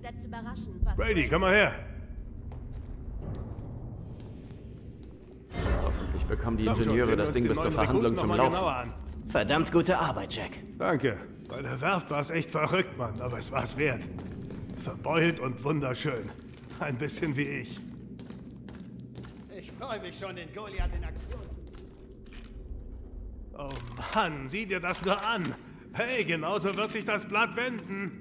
wieder zu überraschen. Was Brady, komm mal her. Hoffentlich bekommen die Komm schon, Ingenieure sehen wir das uns Ding den bis zur neuen Verhandlung Rekruten zum noch mal Laufen. genauer an. Verdammt gute Arbeit, Jack. Danke. Bei der Werft war es echt verrückt, Mann, aber es war's wert. Verbeult und wunderschön. Ein bisschen wie ich. Ich freue mich schon, den Goliath in Aktion. Oh Mann, sieh dir das nur an. Hey, genauso wird sich das Blatt wenden.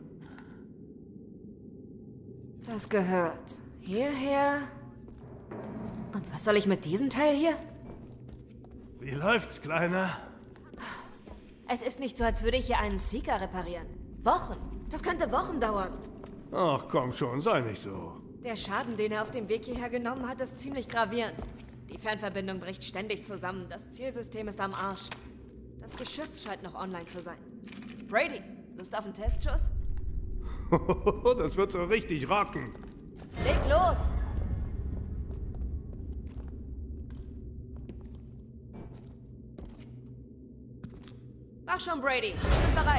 Das gehört hierher. Und was soll ich mit diesem Teil hier? Wie läuft's, Kleiner? Es ist nicht so, als würde ich hier einen Seeker reparieren. Wochen. Das könnte Wochen dauern. Ach, komm schon, sei nicht so. Der Schaden, den er auf dem Weg hierher genommen hat, ist ziemlich gravierend. Die Fernverbindung bricht ständig zusammen. Das Zielsystem ist am Arsch. Das Geschütz scheint noch online zu sein. Brady, Lust auf einen Testschuss? Das wird so richtig rocken. Leg los! Mach schon, Brady. Wir sind bereit.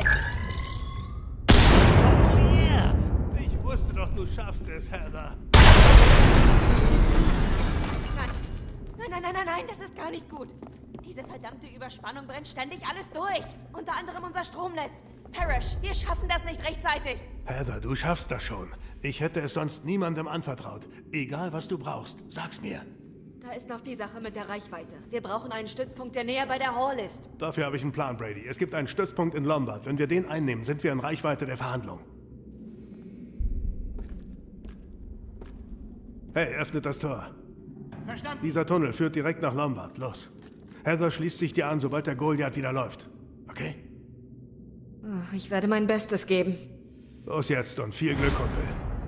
Yeah. Ich wusste doch, du schaffst es, Heather. Nein, das ist gar nicht gut. Diese verdammte Überspannung brennt ständig alles durch. Unter anderem unser Stromnetz. Parrish, wir schaffen das nicht rechtzeitig. Heather, du schaffst das schon. Ich hätte es sonst niemandem anvertraut. Egal, was du brauchst, sag's mir. Da ist noch die Sache mit der Reichweite. Wir brauchen einen Stützpunkt, der näher bei der Hall ist. Dafür habe ich einen Plan, Brady. Es gibt einen Stützpunkt in Lombard. Wenn wir den einnehmen, sind wir in Reichweite der Verhandlung. Hey, öffnet das Tor. Verstanden? Dieser Tunnel führt direkt nach Lombard. Los. Heather schließt sich dir an, sobald der Goliath wieder läuft. Okay? Ich werde mein Bestes geben. Los jetzt und viel Glück, Kumpel.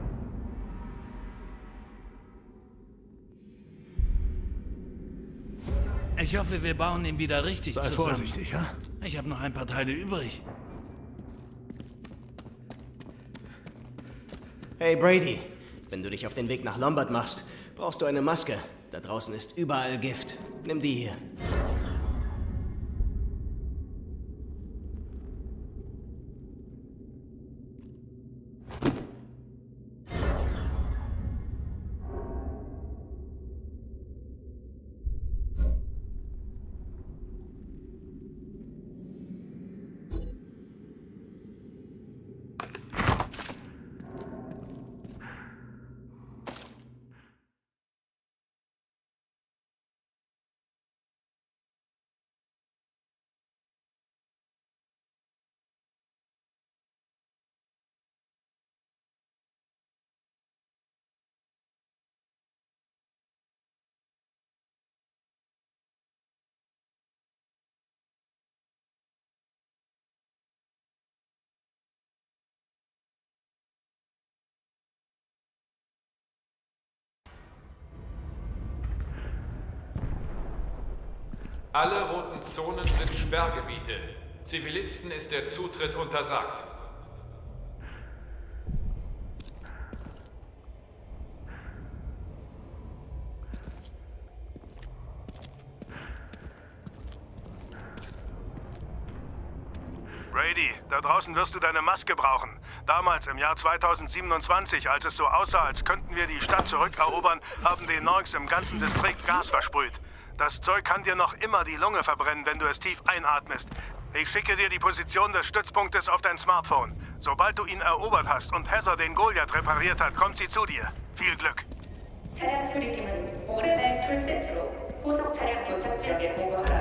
Ich hoffe, wir bauen ihn wieder richtig Sei zusammen. vorsichtig, ja? Ich habe noch ein paar Teile übrig. Hey Brady, wenn du dich auf den Weg nach Lombard machst, brauchst du eine Maske. Da draußen ist überall Gift. Nimm die hier. Alle roten Zonen sind Sperrgebiete. Zivilisten ist der Zutritt untersagt. Brady, da draußen wirst du deine Maske brauchen. Damals, im Jahr 2027, als es so aussah, als könnten wir die Stadt zurückerobern, haben die Norks im ganzen Distrikt Gas versprüht. Das Zeug kann dir noch immer die Lunge verbrennen, wenn du es tief einatmest. Ich schicke dir die Position des Stützpunktes auf dein Smartphone. Sobald du ihn erobert hast und Heather den Goliath repariert hat, kommt sie zu dir. Viel Glück. 차량 수리팀은 오르날 툴센트로 후속 차량 도착 지역에 보고하라.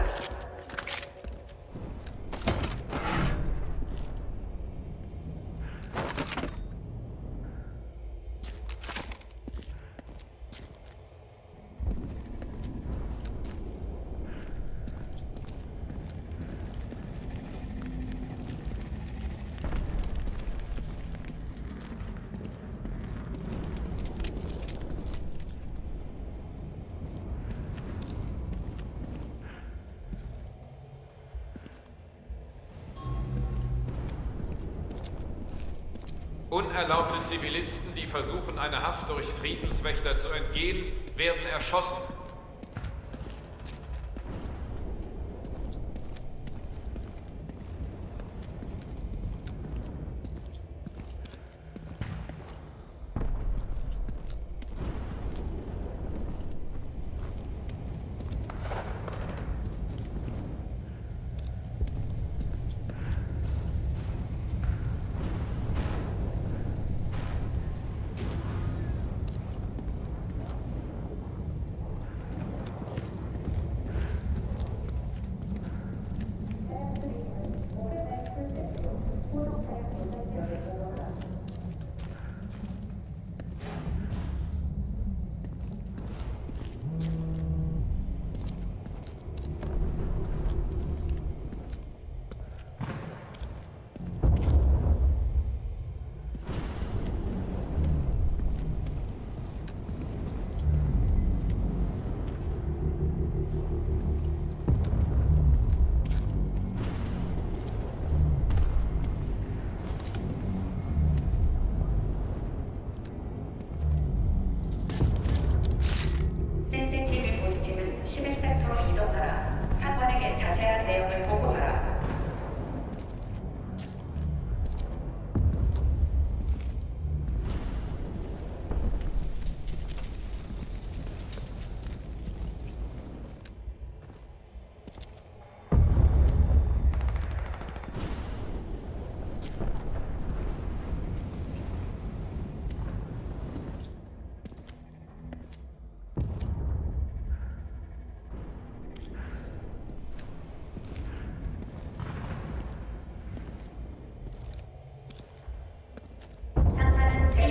Unerlaubte Zivilisten, die versuchen, einer Haft durch Friedenswächter zu entgehen, werden erschossen.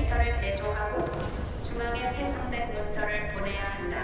데이터를 대조하고 중앙에 생성된 문서를 보내야 한다.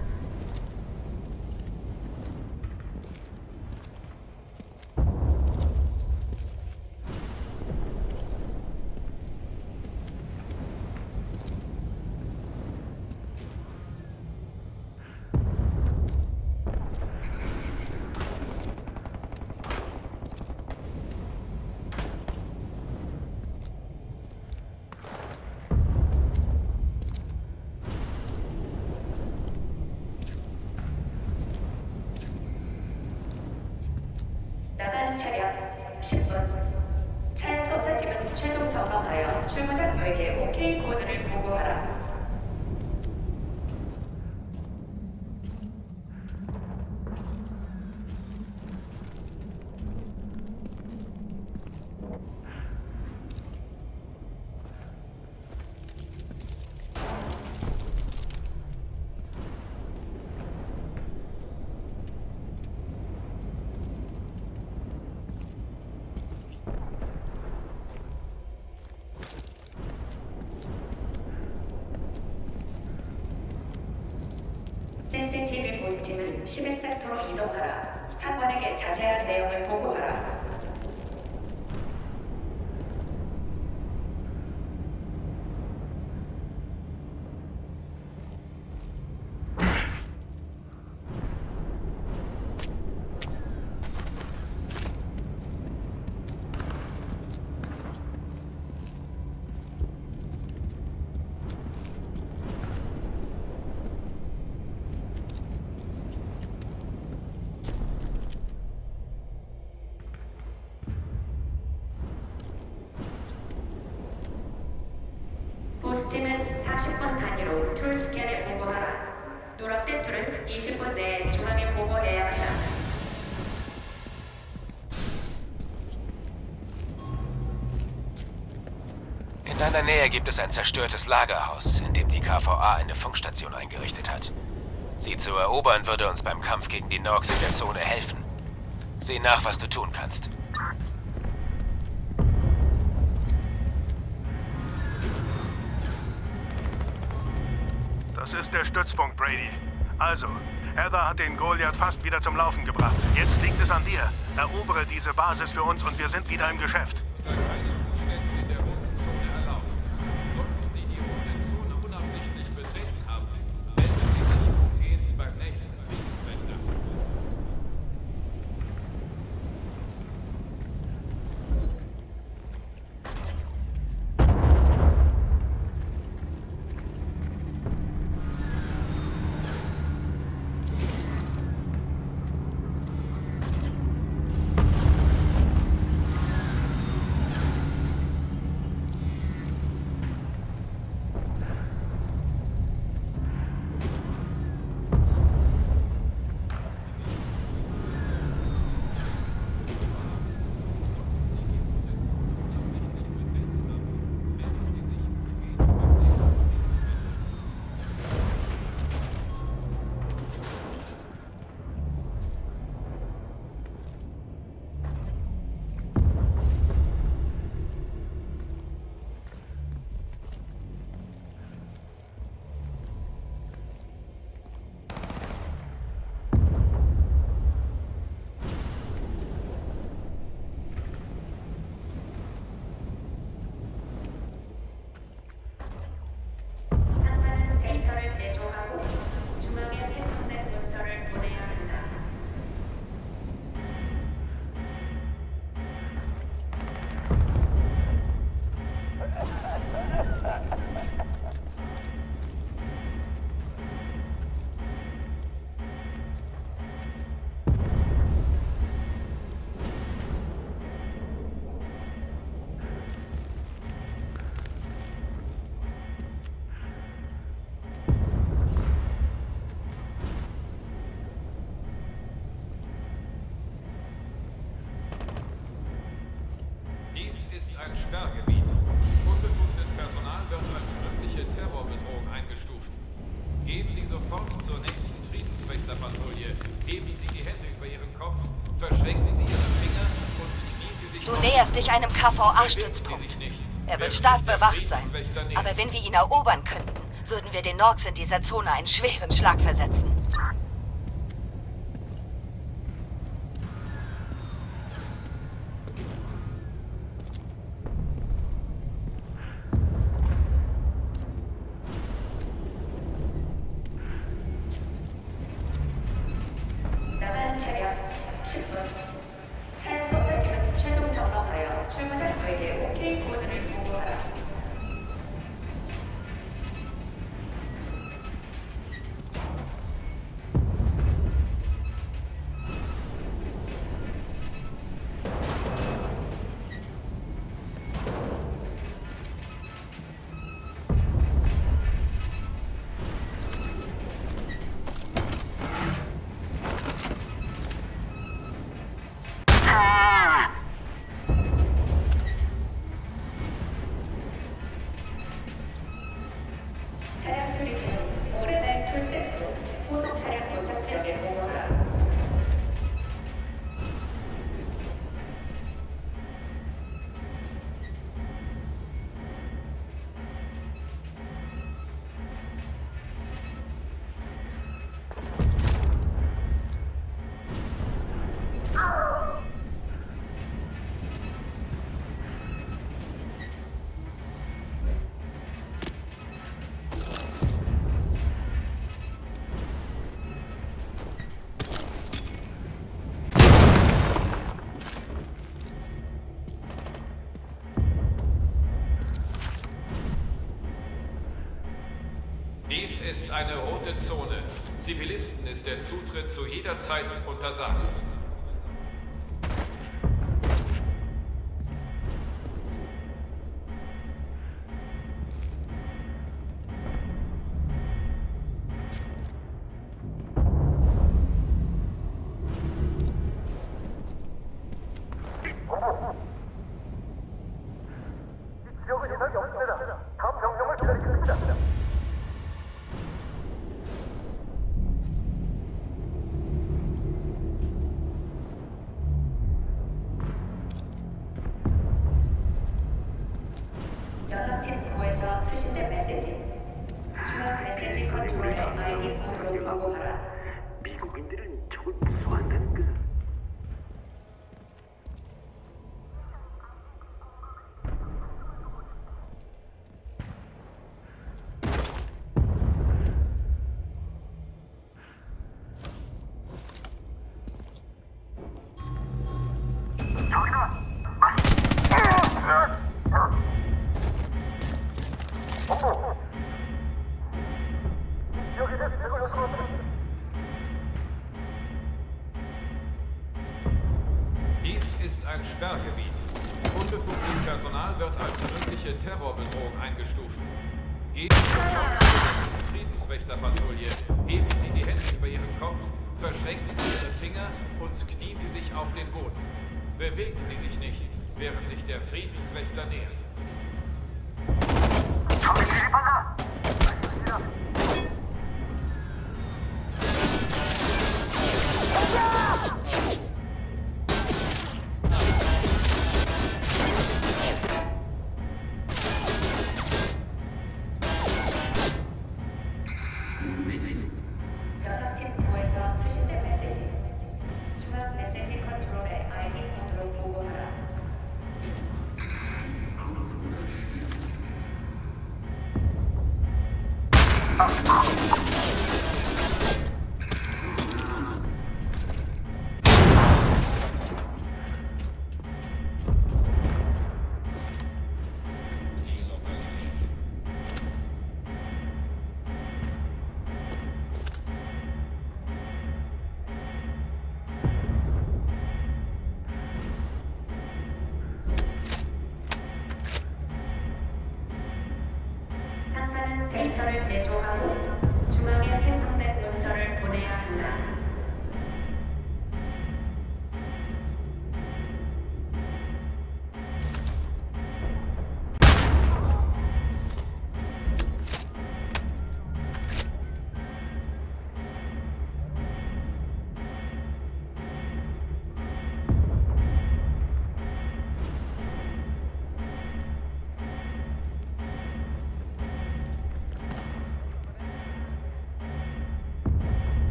나가는 차량 10분. 차량 검사팀은 최종 점검하여 출구장로에게 OK 코드를 보고하라. CCTV 보스팀은 11섹터로 이동하라. 상관에게 자세한 내용을 보고하라. 보스팀은 40분 단위로 툴 스캔을 보고하라. 누락된 툴은 20분 내에 중앙에 보고해야 한다. In deiner Nähe gibt es ein zerstörtes Lagerhaus, in dem die KVA eine Funkstation eingerichtet hat. Sie zu erobern würde uns beim Kampf gegen die Norks in der Zone helfen. Sieh nach, was du tun kannst. Das ist der Stützpunkt, Brady. Also, Heather hat den Goliath fast wieder zum Laufen gebracht. Jetzt liegt es an dir. Erobere diese Basis für uns und wir sind wieder im Geschäft. Da keine Umstände in der roten Zone erlauben. Sollten Sie die rote Zone unabsichtlich betreten haben, melden Sie sich umgehend beim nächsten Friedenswächter. 상사는 데이터를 대조하고 중앙에 생성된 문서를 보내야 한다. Dies ist ein Sperrgebiet. Unbefugtes Personal wird als mögliche Terrorbedrohung eingestuft. Gehen Sie sofort zur nächsten Friedenswächterpatrouille. Heben Sie die Hände über Ihren Kopf, verschränken Sie Ihre Finger und knien Sie sich Du auf. näherst dich einem Verwehren Sie KVA-Stützpunkt. sich nicht. Er wird während stark sich der bewacht sein. Friedenswächter nähert. Aber wenn wir ihn erobern könnten, würden wir den Norks in dieser Zone einen schweren Schlag versetzen. 나가는 차량 10분. 차량 검사팀은 최종 점검하여 출구자들에게 OK 코드를 보고하라. 차량 수리팀은 오래날 툴센트로 후속 차량 도착 지역에 보고하라. Dies ist eine rote Zone. Zivilisten ist der Zutritt zu jeder Zeit untersagt. 연락팀 부호에서 수신된 메시지. 중앙 메시지 컨트롤의 아이디 코드로 보고하라. 미국인들은 저걸 무서워한다는 거. Dies ist ein Sperrgebiet. Unbefugtes Personal wird als mögliche Terrorbedrohung eingestuft. Gehen Sie sofort zur nächsten Friedenswächterpatrouille, heben Sie die Hände über Ihren Kopf, verschränken Sie Ihre Finger und knien Sie sich auf den Boden. Bewegen Sie sich nicht, während sich der Friedenswächter nähert. 연락팀 부호에서 수신된 메시지. 중앙 메시지 컨트롤의 아이디 코드로 보고하라. Ziel lokalisiert. 상사는 데이터를 대조하고 중앙에 생성된 문서를 보내야 한다.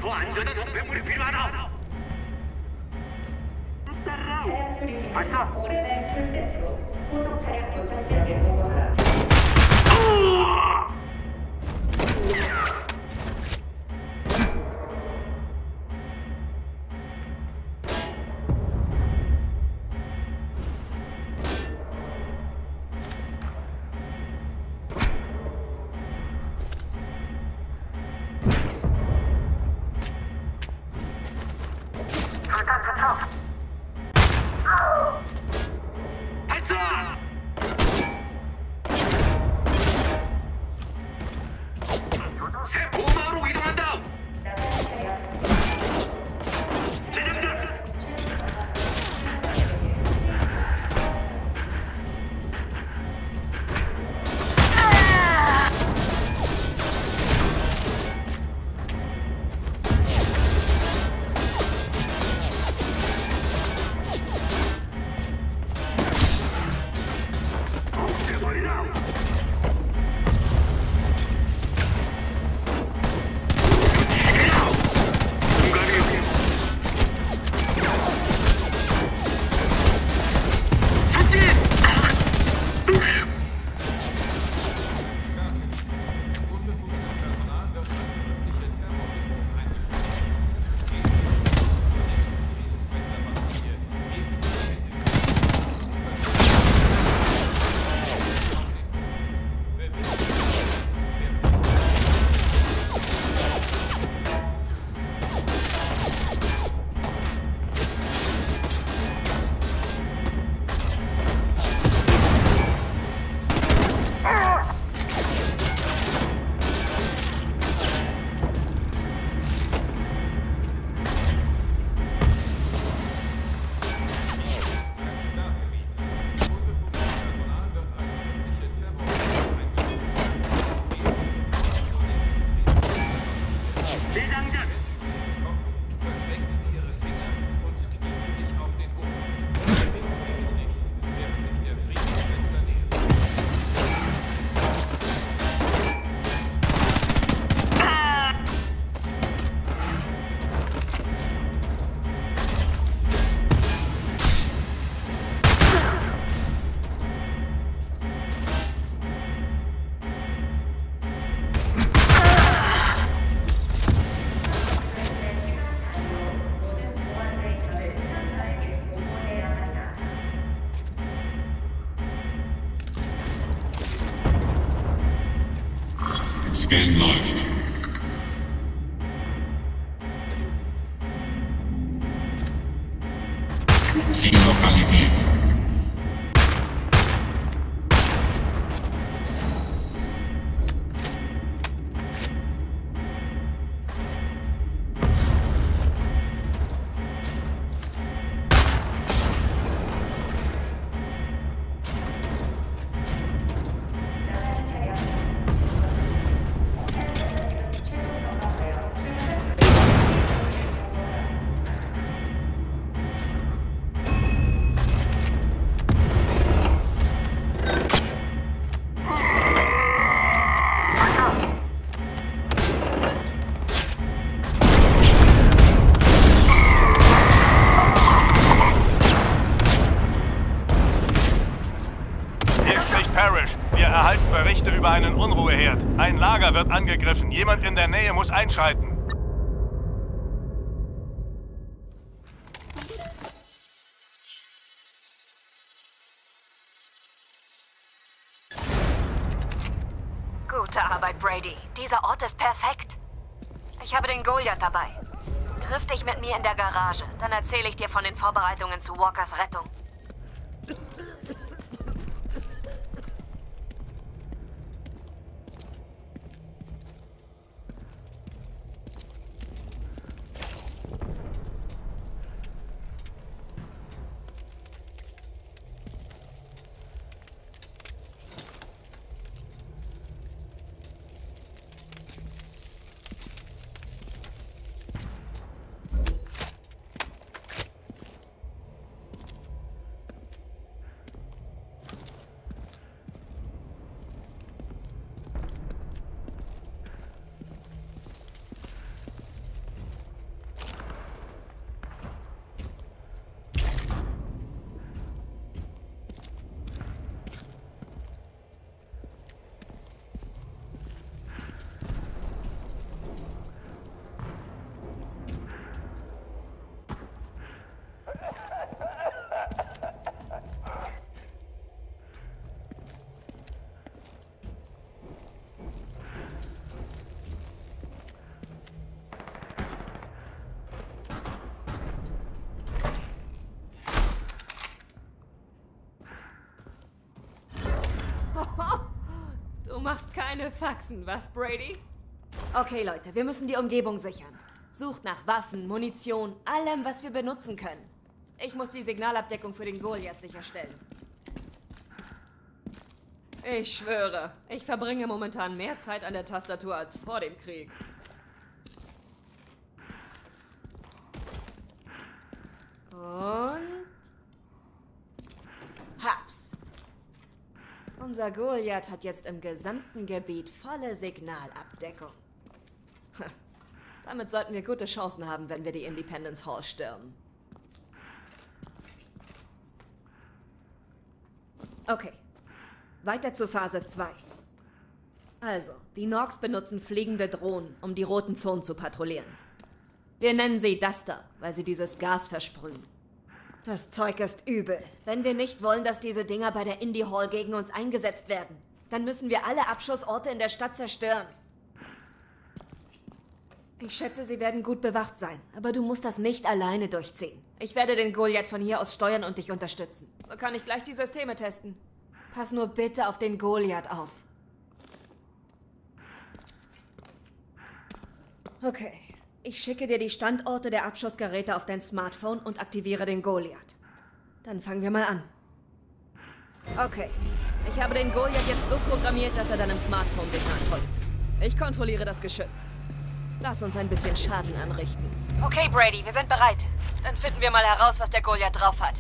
더 안전한 우편물이 필요하다. 차량 수리 중 오레벨 툴센트로 후속 차량 도착 지역에 보고하라. 새 보호막으로 이동한다. Scan läuft. Ziel lokalisiert. Wir erhalten Berichte über einen Unruheherd. Ein Lager wird angegriffen. Jemand in der Nähe muss einschreiten. Gute Arbeit, Brady. Dieser Ort ist perfekt. Ich habe den Goliath dabei. Triff dich mit mir in der Garage. Dann erzähle ich dir von den Vorbereitungen zu Walkers Rettung. Du machst keine Faxen, was, Brady? Okay, Leute, wir müssen die Umgebung sichern. Sucht nach Waffen, Munition, allem, was wir benutzen können. Ich muss die Signalabdeckung für den Goliath sicherstellen. Ich schwöre, ich verbringe momentan mehr Zeit an der Tastatur als vor dem Krieg. Und... hab's. Unser Goliath hat jetzt im gesamten Gebiet volle Signalabdeckung. Damit sollten wir gute Chancen haben, wenn wir die Independence Hall stürmen. Okay. Weiter zu Phase 2. Also, die Norks benutzen fliegende Drohnen, um die roten Zonen zu patrouillieren. Wir nennen sie Duster, weil sie dieses Gas versprühen. Das Zeug ist übel. Wenn wir nicht wollen, dass diese Dinger bei der Indy Hall gegen uns eingesetzt werden, dann müssen wir alle Abschussorte in der Stadt zerstören. Ich schätze, sie werden gut bewacht sein, aber du musst das nicht alleine durchziehen. Ich werde den Goliath von hier aus steuern und dich unterstützen. So kann ich gleich die Systeme testen. Pass nur bitte auf den Goliath auf. Okay. Ich schicke dir die Standorte der Abschussgeräte auf dein Smartphone und aktiviere den Goliath. Dann fangen wir mal an. Okay. Ich habe den Goliath jetzt so programmiert, dass er deinem Smartphone-Signal folgt. Ich kontrolliere das Geschütz. Lass uns ein bisschen Schaden anrichten. Okay, Brady, wir sind bereit. Dann finden wir mal heraus, was der Goliath drauf hat.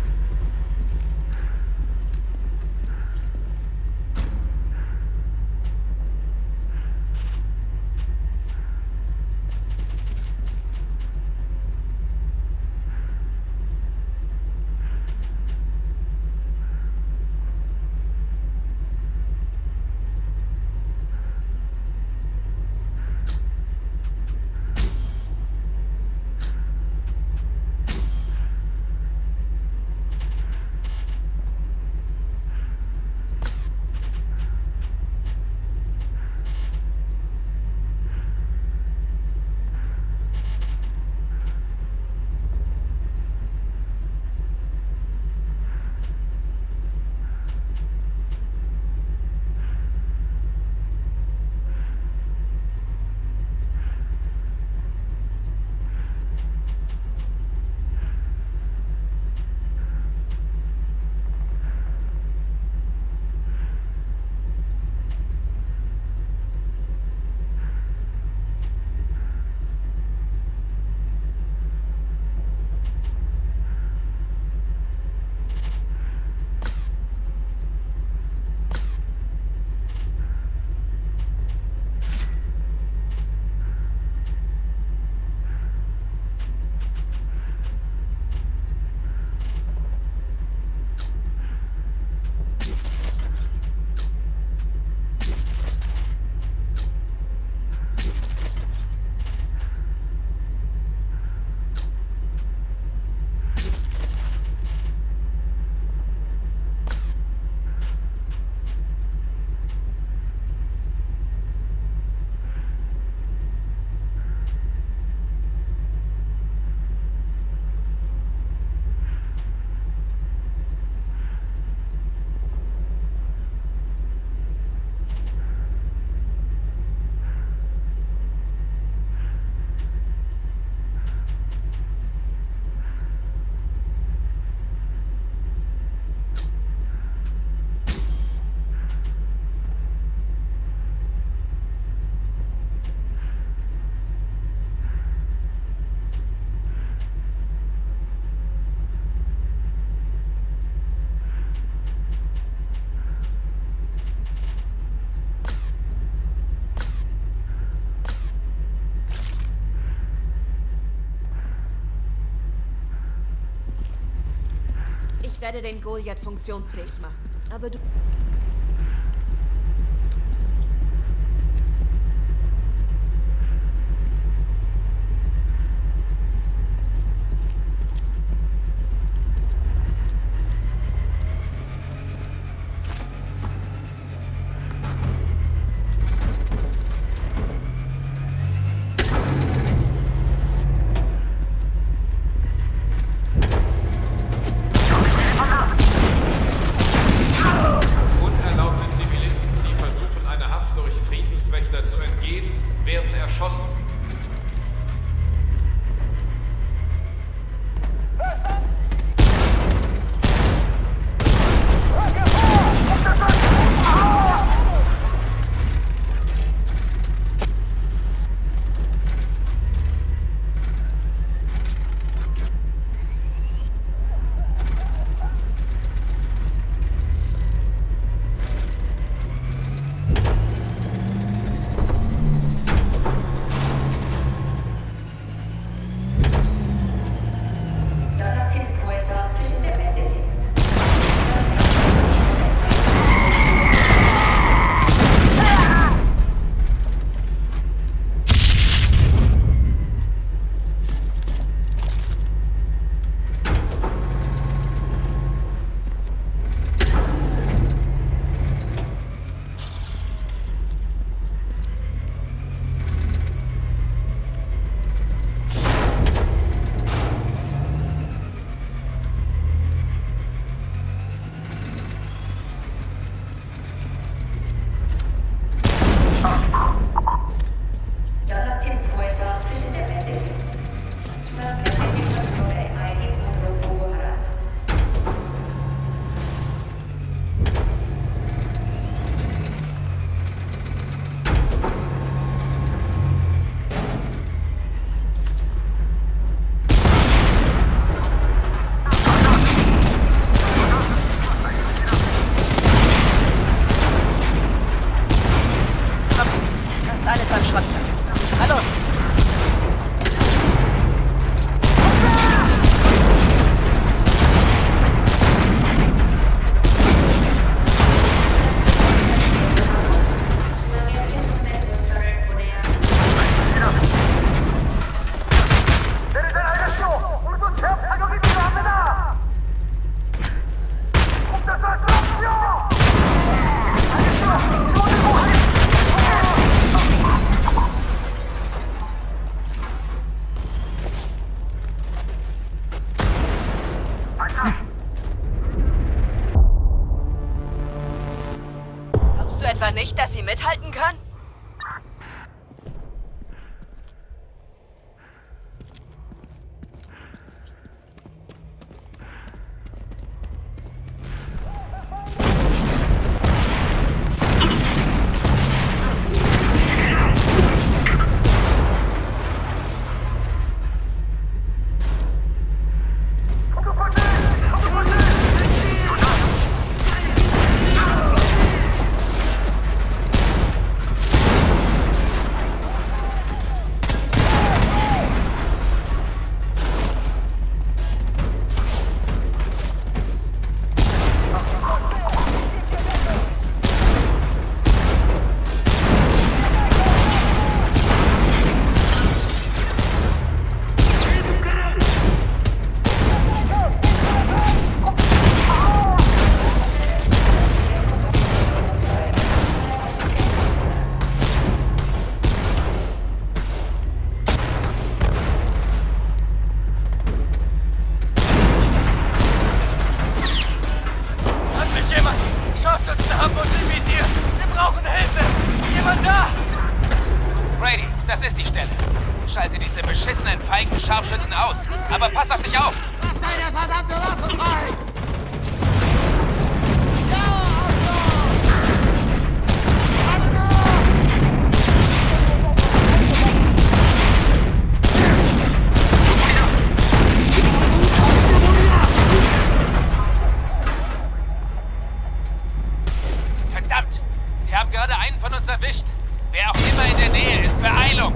Ich werde den Goliath funktionsfähig machen. Aber du... du etwa nicht, dass sie mithalten können? Schalte diese beschissenen feigen Scharfschützen aus. Aber pass auf dich auf! Lass deine verdammte Waffe frei! Verdammt! Sie haben gerade einen von uns erwischt. Wer auch immer in der Nähe ist, Beeilung!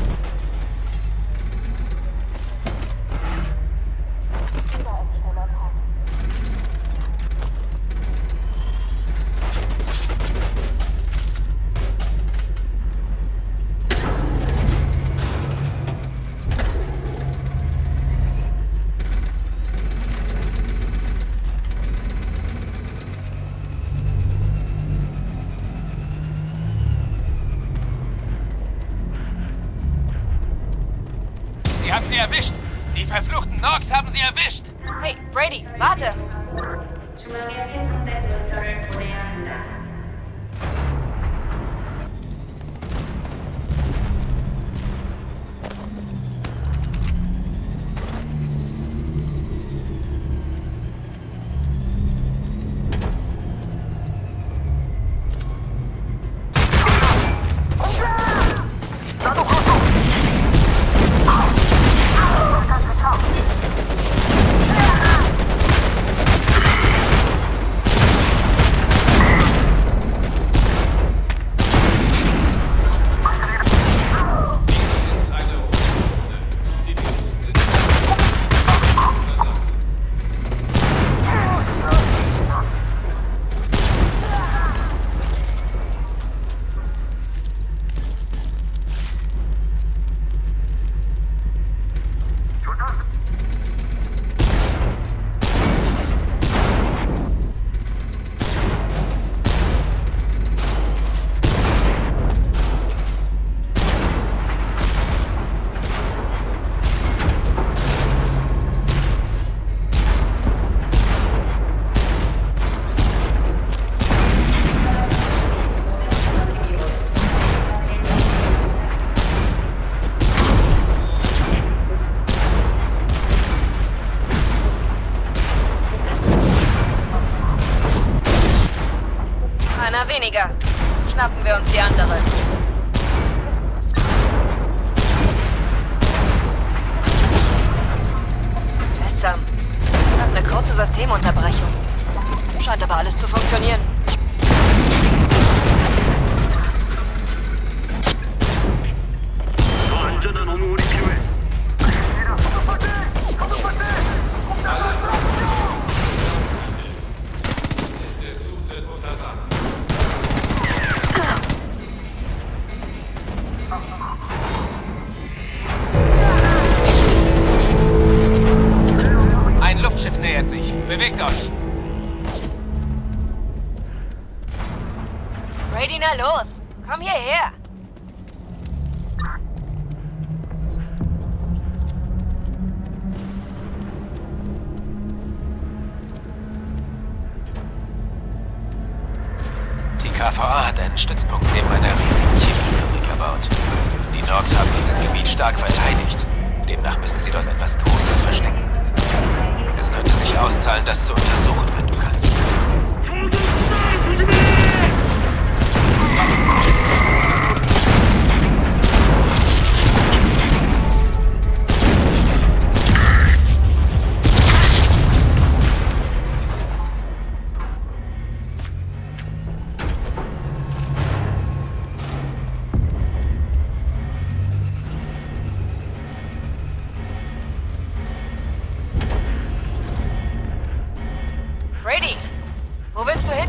Sie haben sie erwischt! Die verfluchten Norks haben sie erwischt! Hey, Brady, warte! 중앙에 생성된 문서를 보내야 한다. Einer weniger. Schnappen wir uns die andere. Seltsam. Das ist eine kurze Systemunterbrechung. Scheint aber alles zu funktionieren. Ein Luftschiff nähert sich. Bewegt euch! Brady, na los! Komm hierher! Die KVA hat einen Stützpunkt neben einer riesigen Chemiefabrik erbaut. Die Norks haben dieses Gebiet stark verteidigt. Demnach müssen sie dort etwas Großes verstecken. Es könnte sich auszahlen, das zu untersuchen, wenn du kannst. Brady, wo willst du hin?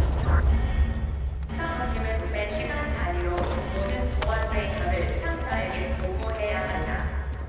상호팀은 매 시간 단위로 모든 보안 데이터를 상사에게 보고해야 한다.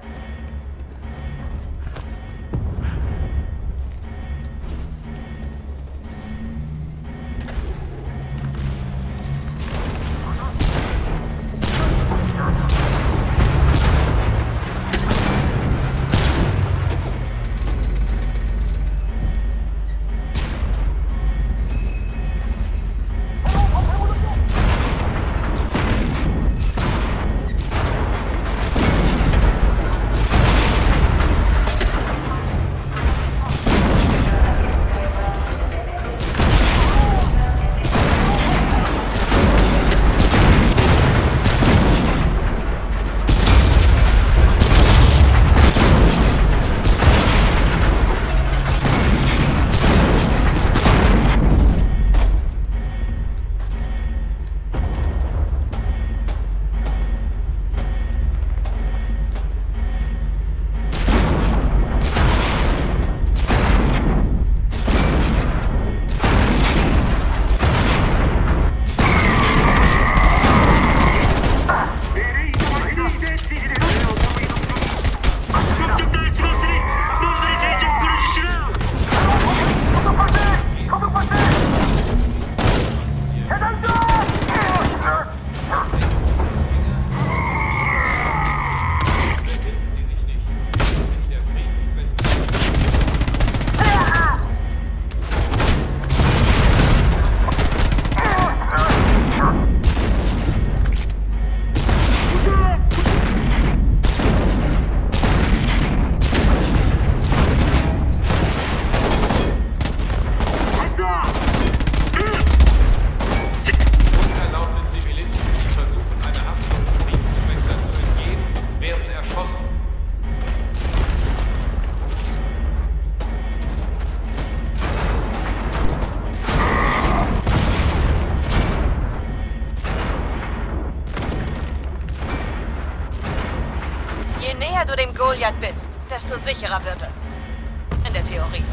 Je näher du dem Goliath bist, desto sicherer wird es. In der Theorie.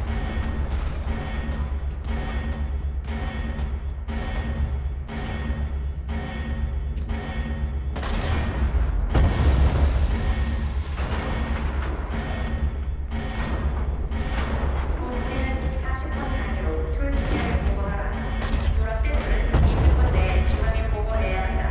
호스트는 40분 단위로 툴 스캔을 보고하라. 누락된 툴은 20분 내에 중앙에 보고해야 한다.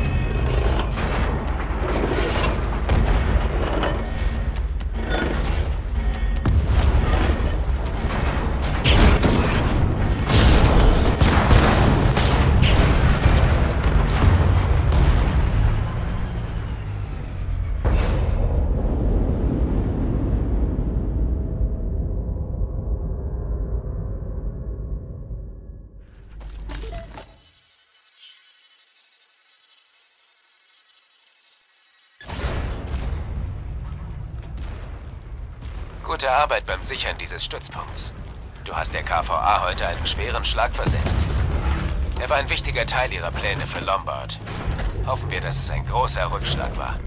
Gute Arbeit beim Sichern dieses Stützpunkts. Du hast der KVA heute einen schweren Schlag versetzt. Er war ein wichtiger Teil ihrer Pläne für Lombard. Hoffen wir, dass es ein großer Rückschlag war.